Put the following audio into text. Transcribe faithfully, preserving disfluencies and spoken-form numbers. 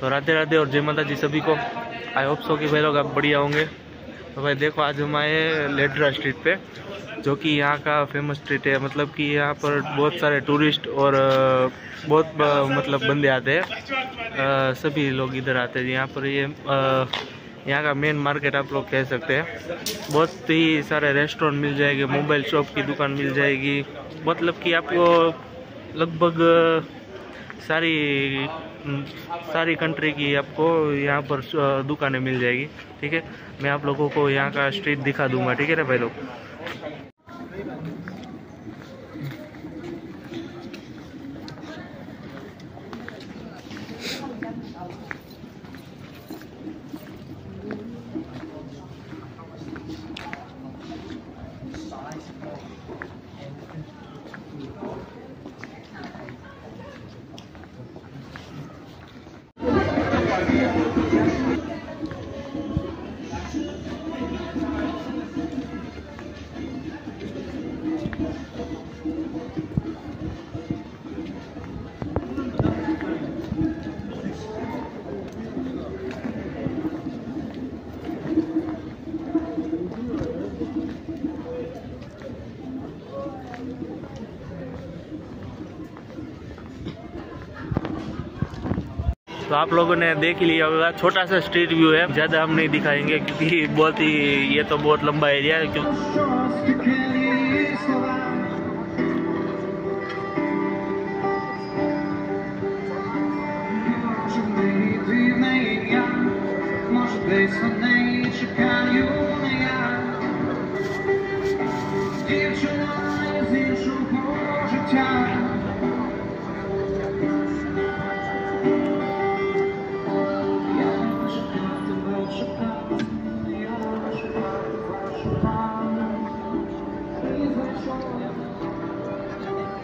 तो राधे राधे और जय माता जी सभी को। आई होप सो कि भाई लोग आप बढ़िया होंगे। तो भाई देखो, आज हम आए लेड्रा स्ट्रीट पे, जो कि यहाँ का फेमस स्ट्रीट है। मतलब कि यहाँ पर बहुत सारे टूरिस्ट और बहुत मतलब बंदे आते हैं, सभी लोग इधर आते हैं। यहाँ पर ये यहाँ का मेन मार्केट आप लोग कह सकते हैं। बहुत ही सारे रेस्टोरेंट मिल जाएंगे, मोबाइल शॉप की दुकान मिल जाएगी। मतलब कि आपको लगभग सारी सारी कंट्री की आपको यहाँ पर दुकानें मिल जाएगी। ठीक है, मैं आप लोगों को यहाँ का स्ट्रीट दिखा दूंगा। ठीक है ना भाई लोग। तो आप लोगों ने देख ही लिया होगा, छोटा सा स्ट्रीट व्यू है, ज़्यादा हम नहीं दिखाएंगे क्योंकि बहुत ही ये तो बहुत लंबा एरिया है। क्यों